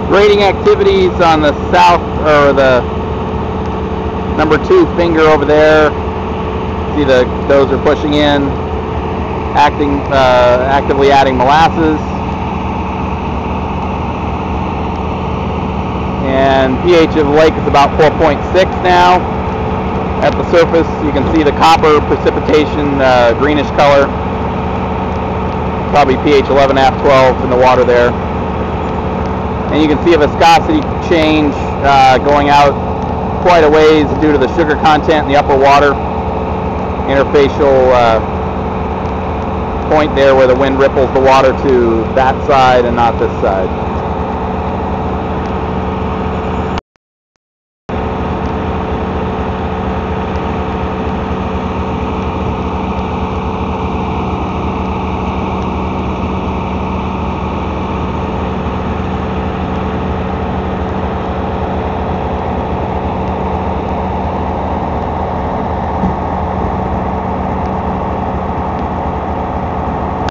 Grading activities on the south, or the number 2 finger over there. See the dozer pushing in, actively adding molasses. And pH of the lake is about 4.6 now. At the surface, you can see the copper precipitation, greenish color. Probably pH 11.5, 12 in the water there. And you can see a viscosity change going out quite a ways due to the sugar content in the upper water. Interfacial point there where the wind ripples the water to that side and not this side.